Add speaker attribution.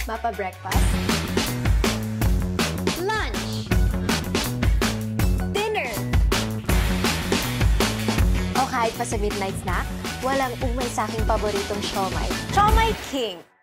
Speaker 1: Mapa-breakfast, lunch, dinner, o kahit pa sa midnight snack, walang umay sa aking paboritong siomai, Siomai King.